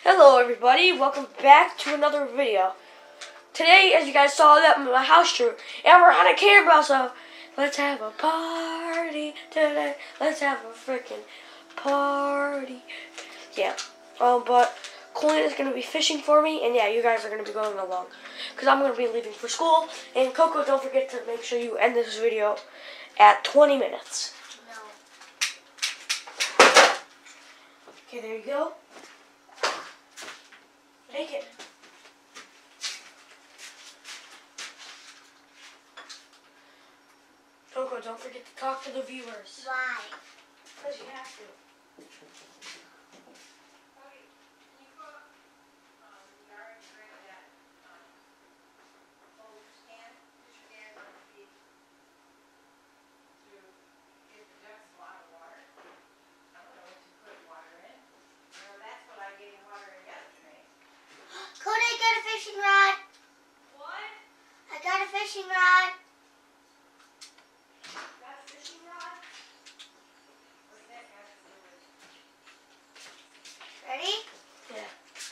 Hello everybody, welcome back to another video. Today, as you guys saw, that my house tour, and we're on a camera, so let's have a party today. Let's have a freaking party. Yeah, but Colleen is going to be fishing for me, and yeah, you guys are going to be going along. Because I'm going to be leaving for school, and Coco, don't forget to make sure you end this video at 20 minutes. No. Okay, there you go. Take it. Coco, don't forget to talk to the viewers. Why? Because you have to. Cody, I got a fishing rod. What? I got a fishing rod. Got a fishing rod? Ready? Yeah.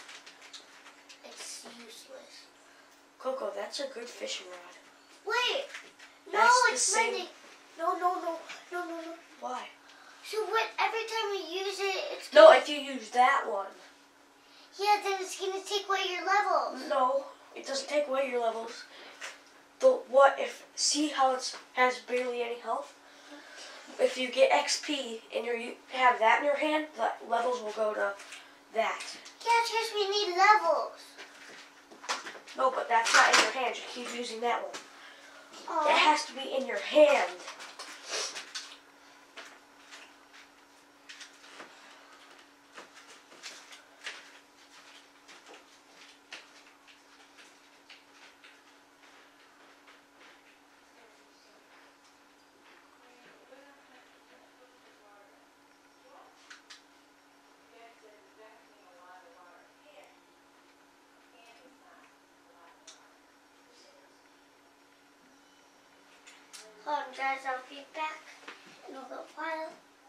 It's useless. Coco, that's a good fishing rod. Wait. No, That's the it's same- bending. No. Why? So what? Every time we use it, it's No, if you use that one. yeah. Then it's gonna take away your levels. No, it doesn't take away your levels. See how it has barely any health? If you get XP and you have that in your hand, the levels will go to that. Yeah, because we need levels. No, but that's not in your hand. You keep using that one. Oh. It has to be in your hand. Hold on, guys. I'll be back in a little while.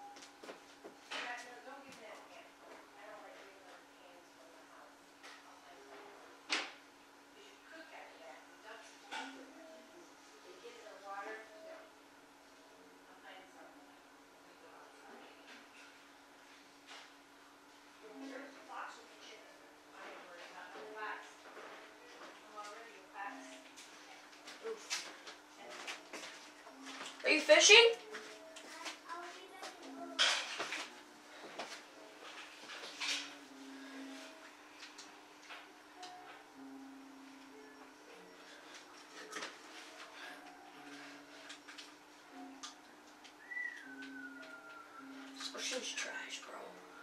Are you fishing? This ocean's trash, bro.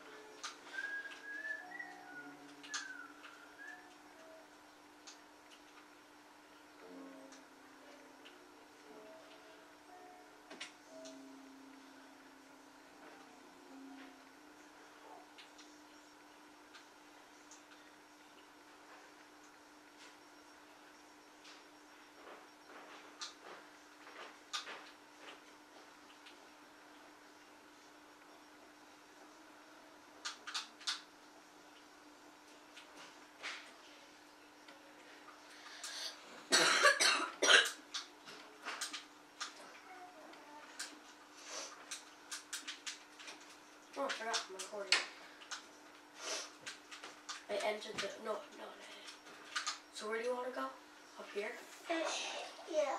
Oh, I forgot I'm recording. I entered the... No, I didn't. So where do you want to go? Up here? Yeah.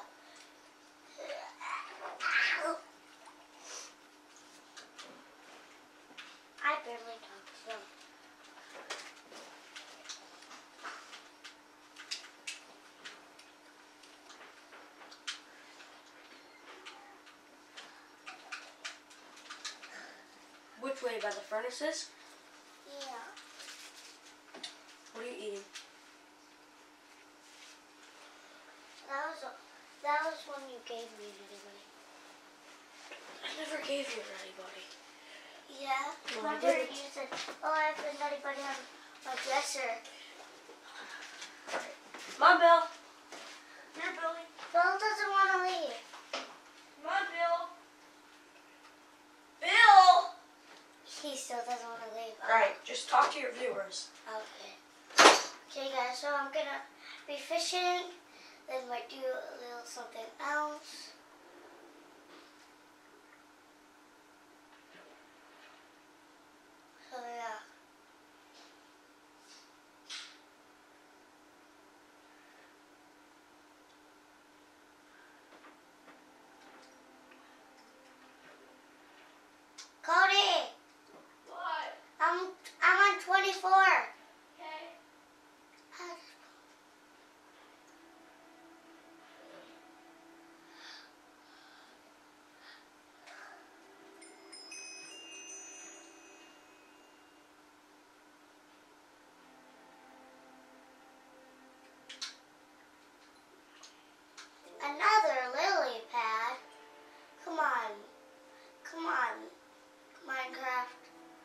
I barely talk to them. Which way? By the furnaces? Yeah. What are you eating? That was one you gave me to anybody. I never gave you to anybody. Yeah. No, I Remember didn't. you said, oh, I have anybody on my dresser. Come on, Bill. Here, Billy. Bill doesn't want to leave. Come on, Bill. Bill! He still doesn't want to leave. Alright, just talk to your viewers. Okay. Okay, guys, so I'm going to be fishing. Then might do a little something else. So, yeah. Cody! What? I'm on 24. Okay. Another lily pad. Come on. Come on, Minecraft.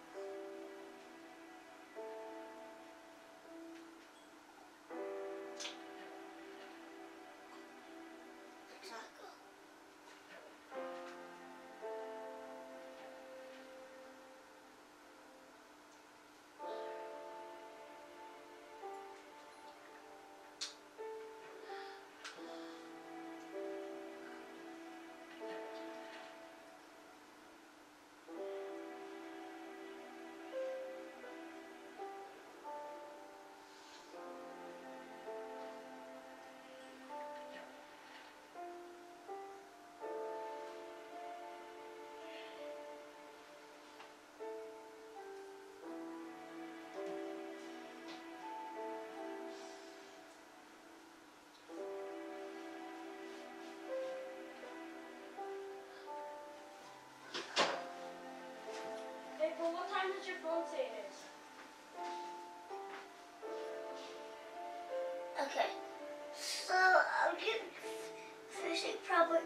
Let's not go. Hey, but what time does your phone say it is? Okay. So I'll get fishing probably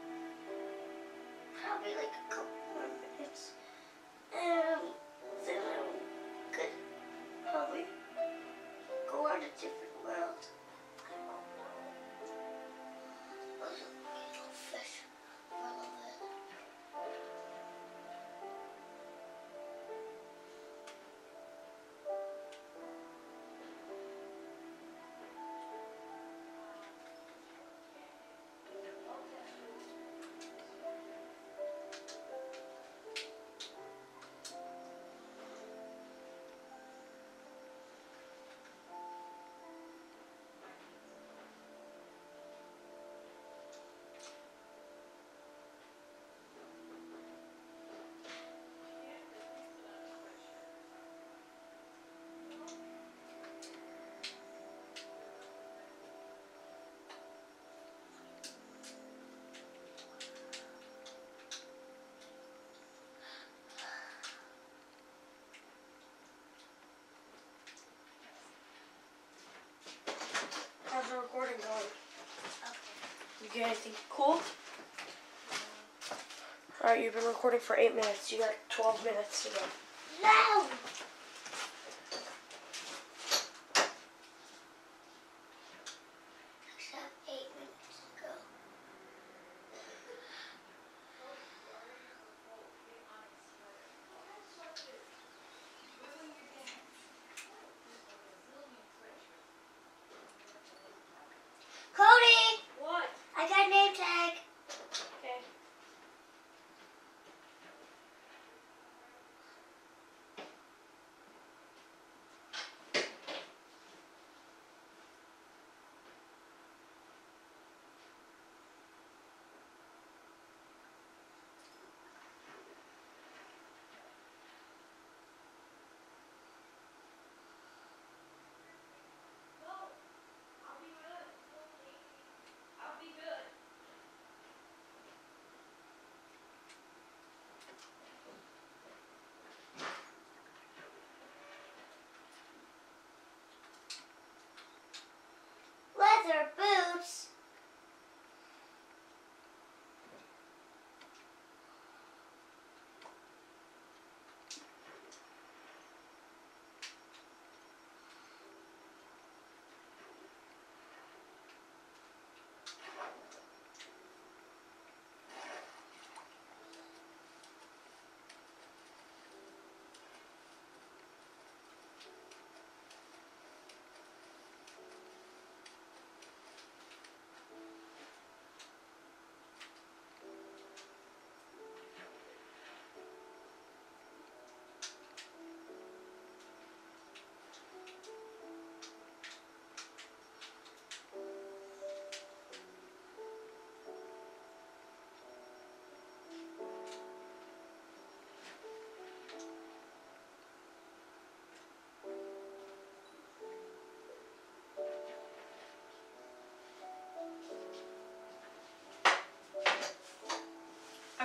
like a couple more minutes. Then I could probably go on a different world. I don't know. I'll fish for a little bit. How's the recording going? Okay. You get anything cool? Alright, you've been recording for 8 minutes. You got 12 minutes to go. No! Except 8 minutes ago. Cody! What? I got a name tag. Okay.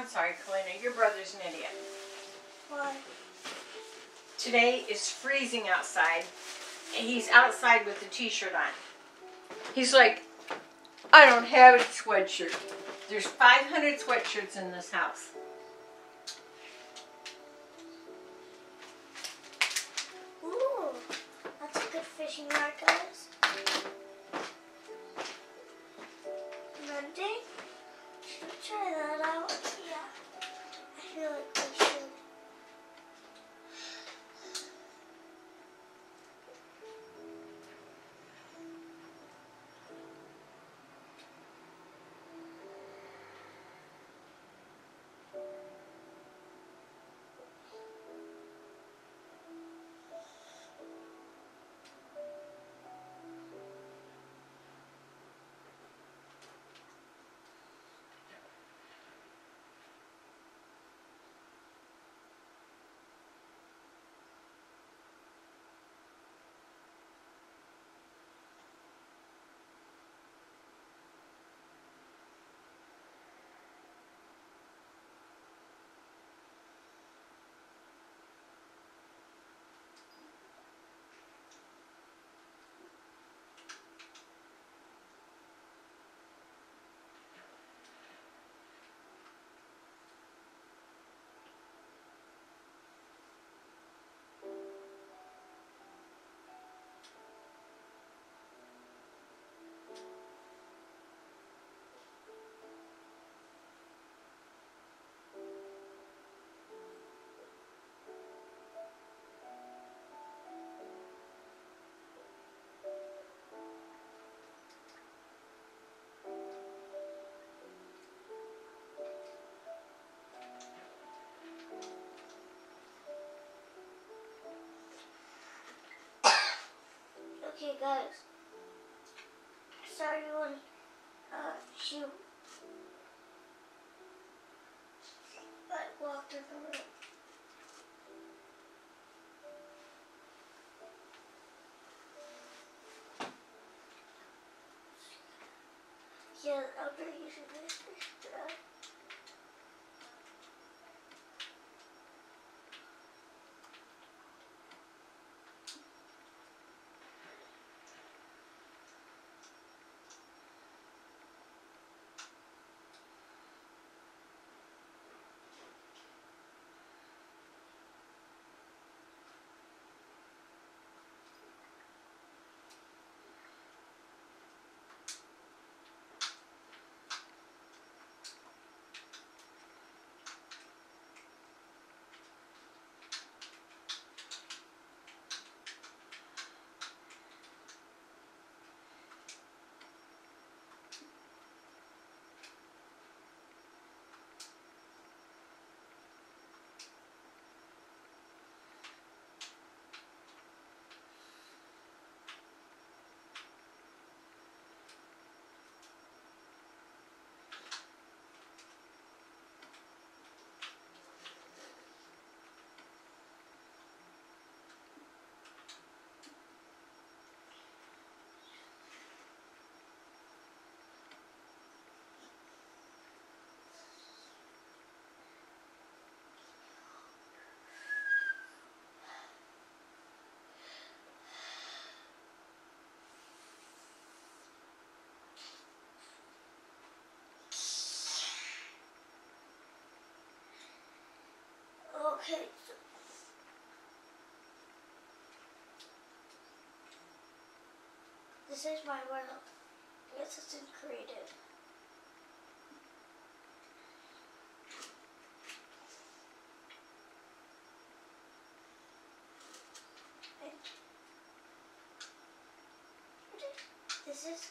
I'm sorry, Kalina, your brother's an idiot. Why? Today is freezing outside, and he's outside with a t-shirt on. He's like, I don't have a sweatshirt. There's 500 sweatshirts in this house. Ooh, that's a good fishing rod, guys. Monday? Should we try that out? Yeah. I feel like we should. Okay, guys. Sorry when she walked in the room. Yeah, I'm gonna use this. Okay. This is my world. Yes, it's in creative. And this is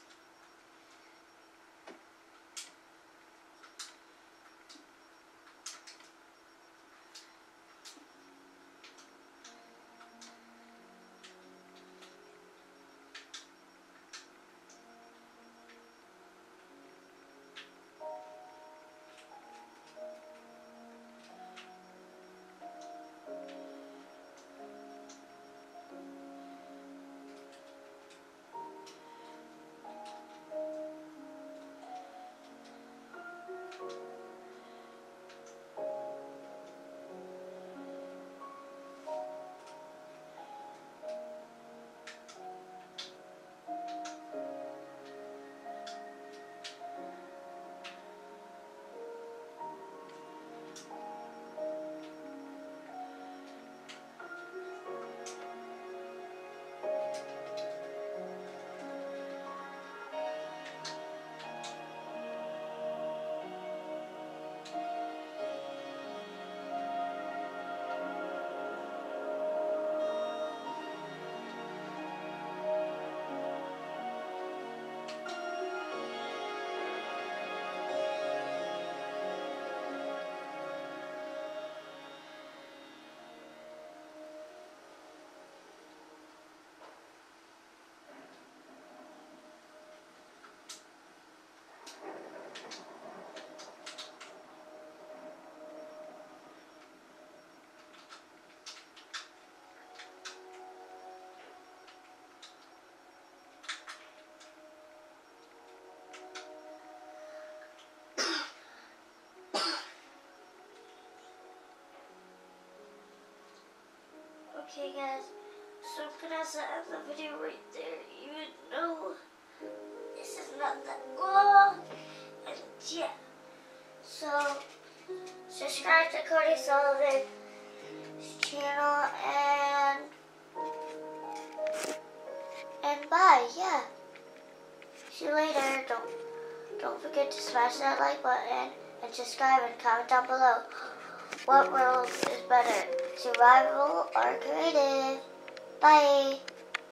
Okay guys, so I'm gonna have to end the video right there, even though this is not that long. And yeah, so subscribe to Cody Sullivan's channel and bye. Yeah, see you later. Don't forget to smash that like button and subscribe and comment down below. What world is better, survival or creative? Bye.